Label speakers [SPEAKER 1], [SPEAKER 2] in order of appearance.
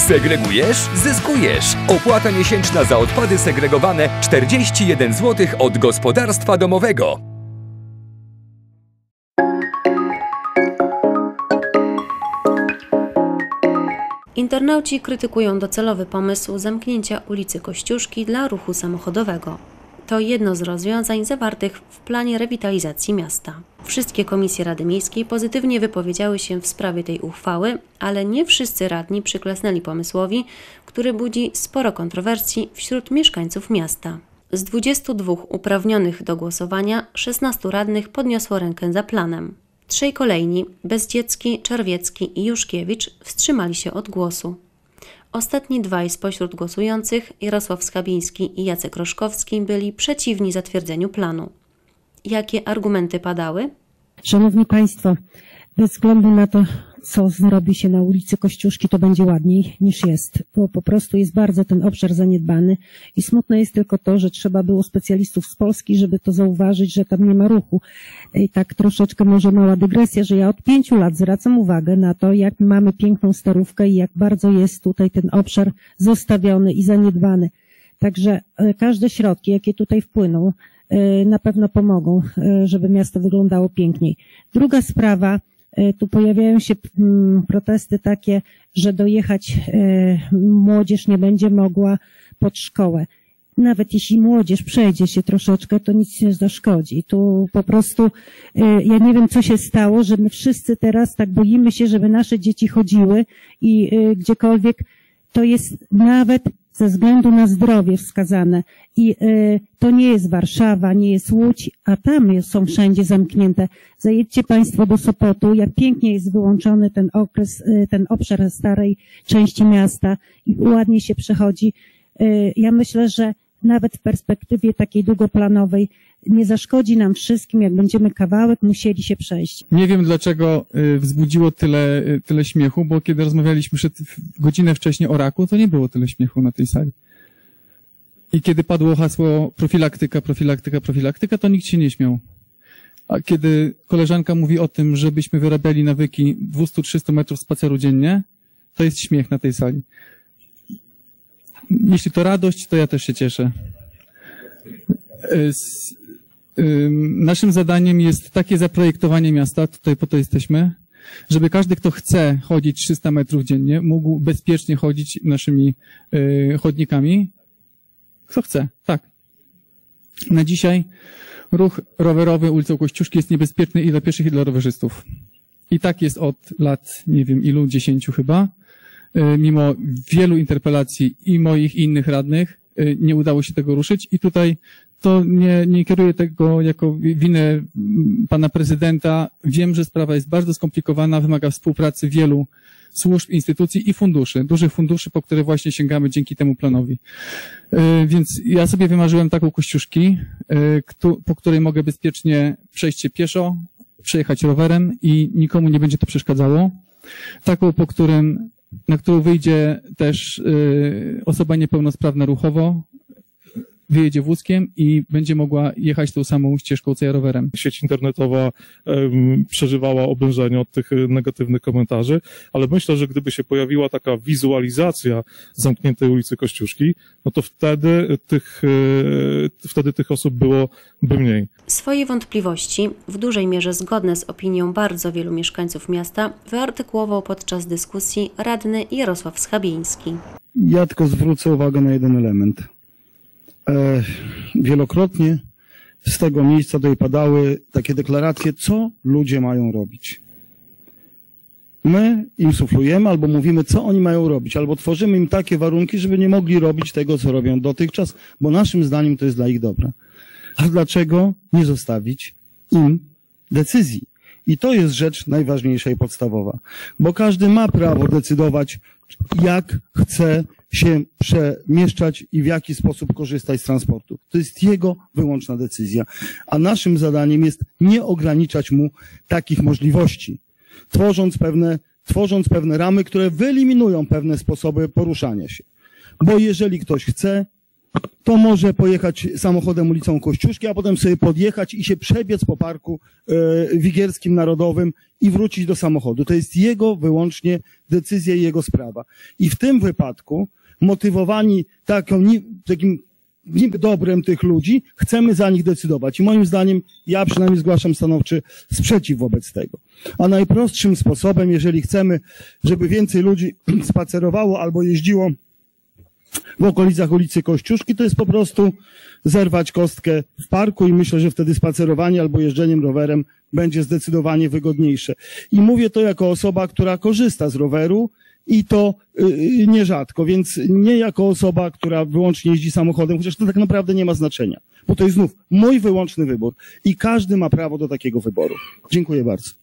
[SPEAKER 1] Segregujesz? Zyskujesz. Opłata miesięczna za odpady segregowane 41 zł od gospodarstwa domowego.
[SPEAKER 2] Internauci krytykują docelowy pomysł zamknięcia ulicy Kościuszki dla ruchu samochodowego. To jedno z rozwiązań zawartych w planie rewitalizacji miasta. Wszystkie komisje Rady Miejskiej pozytywnie wypowiedziały się w sprawie tej uchwały, ale nie wszyscy radni przyklasnęli pomysłowi, który budzi sporo kontrowersji wśród mieszkańców miasta. Z 22 uprawnionych do głosowania 16 radnych podniosło rękę za planem. Trzej kolejni, Bezdziecki, Czerwiecki i Juszkiewicz, wstrzymali się od głosu. Ostatni dwaj spośród głosujących, Jarosław Skabiński i Jacek Roszkowski, byli przeciwni zatwierdzeniu planu. Jakie argumenty padały?
[SPEAKER 3] Szanowni Państwo, bez względu na to, co zrobi się na ulicy Kościuszki, to będzie ładniej niż jest, bo po prostu jest bardzo ten obszar zaniedbany i smutne jest tylko to, że trzeba było specjalistów z Polski, żeby to zauważyć, że tam nie ma ruchu. I tak troszeczkę może mała dygresja, że ja od 5 lat zwracam uwagę na to, jak mamy piękną Starówkę i jak bardzo jest tutaj ten obszar zostawiony i zaniedbany. Także każde środki, jakie tutaj wpłyną, na pewno pomogą, żeby miasto wyglądało piękniej. Druga sprawa, tu pojawiają się protesty takie, że dojechać młodzież nie będzie mogła pod szkołę. Nawet jeśli młodzież przejdzie się troszeczkę, to nic nie zaszkodzi. Tu po prostu, ja nie wiem, co się stało, że my wszyscy teraz tak boimy się, żeby nasze dzieci chodziły i gdziekolwiek, to jest nawet ze względu na zdrowie wskazane. I to nie jest Warszawa, nie jest Łódź, a tam są wszędzie zamknięte. Zajedźcie Państwo do Sopotu, jak pięknie jest wyłączony ten okres, ten obszar starej części miasta i ładnie się przechodzi. Ja myślę, że nawet w perspektywie takiej długoplanowej nie zaszkodzi nam wszystkim, jak będziemy kawałek musieli się przejść.
[SPEAKER 4] Nie wiem, dlaczego wzbudziło tyle śmiechu, bo kiedy rozmawialiśmy godzinę wcześniej o raku, to nie było tyle śmiechu na tej sali. I kiedy padło hasło profilaktyka, to nikt się nie śmiał. A kiedy koleżanka mówi o tym, żebyśmy wyrabiali nawyki 200-300 metrów spaceru dziennie, to jest śmiech na tej sali. Jeśli to radość, to ja też się cieszę. Naszym zadaniem jest takie zaprojektowanie miasta, tutaj po to jesteśmy, żeby każdy, kto chce chodzić 300 metrów dziennie, mógł bezpiecznie chodzić naszymi chodnikami. Kto chce, tak. Na dzisiaj ruch rowerowy ulicą Kościuszki jest niebezpieczny i dla pieszych, i dla rowerzystów. I tak jest od lat, nie wiem ilu, 10 chyba. Mimo wielu interpelacji i moich, i innych radnych nie udało się tego ruszyć i tutaj to nie kieruję tego jako winę pana prezydenta. Wiem, że sprawa jest bardzo skomplikowana, wymaga współpracy wielu służb, instytucji i funduszy, dużych funduszy, po które właśnie sięgamy dzięki temu planowi. Więc ja sobie wymarzyłem taką Kościuszki, po której mogę bezpiecznie przejść się pieszo, przejechać rowerem i nikomu nie będzie to przeszkadzało. Taką, na którą wyjdzie też osoba niepełnosprawna ruchowo, wyjedzie wózkiem i będzie mogła jechać tą samą ścieżką, co ja rowerem.
[SPEAKER 5] Sieć internetowa przeżywała oblężenie od tych negatywnych komentarzy, ale myślę, że gdyby się pojawiła taka wizualizacja zamkniętej ulicy Kościuszki, no to wtedy tych osób byłoby mniej.
[SPEAKER 2] Swoje wątpliwości, w dużej mierze zgodne z opinią bardzo wielu mieszkańców miasta, wyartykułował podczas dyskusji radny Jarosław Skabiński.
[SPEAKER 6] Ja tylko zwrócę uwagę na jeden element. Wielokrotnie z tego miejsca tutaj padały takie deklaracje, co ludzie mają robić. My im suflujemy albo mówimy, co oni mają robić, albo tworzymy im takie warunki, żeby nie mogli robić tego, co robią dotychczas, bo naszym zdaniem to jest dla ich dobra. A dlaczego nie zostawić im decyzji? I to jest rzecz najważniejsza i podstawowa, bo każdy ma prawo decydować, jak chce się przemieszczać i w jaki sposób korzystać z transportu. To jest jego wyłączna decyzja. A naszym zadaniem jest nie ograniczać mu takich możliwości, tworząc pewne ramy, które wyeliminują pewne sposoby poruszania się. Bo jeżeli ktoś chce, to może pojechać samochodem ulicą Kościuszki, a potem sobie podjechać i się przebiec po Parku Wigierskim Narodowym i wrócić do samochodu. To jest jego wyłącznie decyzja i jego sprawa. I w tym wypadku, motywowani takim dobrem tych ludzi, chcemy za nich decydować. I moim zdaniem, ja przynajmniej zgłaszam stanowczy sprzeciw wobec tego. A najprostszym sposobem, jeżeli chcemy, żeby więcej ludzi spacerowało albo jeździło w okolicach ulicy Kościuszki, to jest po prostu zerwać kostkę w parku i myślę, że wtedy spacerowanie albo jeżdżeniem rowerem będzie zdecydowanie wygodniejsze. I mówię to jako osoba, która korzysta z roweru i to nierzadko, więc nie jako osoba, która wyłącznie jeździ samochodem, chociaż to tak naprawdę nie ma znaczenia, bo to jest znów mój wyłączny wybór i każdy ma prawo do takiego wyboru. Dziękuję bardzo.